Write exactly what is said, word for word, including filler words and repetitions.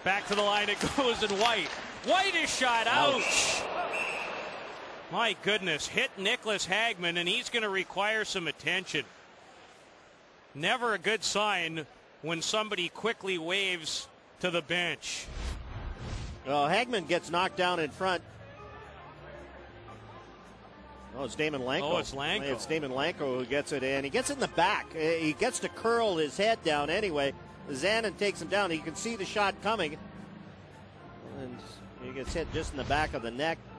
Back to the line it goes, and White. White is shot. Ouch. My goodness. Hit Nicholas Hagman, and he's going to require some attention. Never a good sign when somebody quickly waves to the bench. Well, Hagman gets knocked down in front. Oh, it's Daymond Langkow. Oh, it's Langkow. It's Daymond Langkow who gets it in. He gets it in the back. He gets to curl his head down anyway. Zanin takes him down. He can see the shot coming. And he gets hit just in the back of the neck.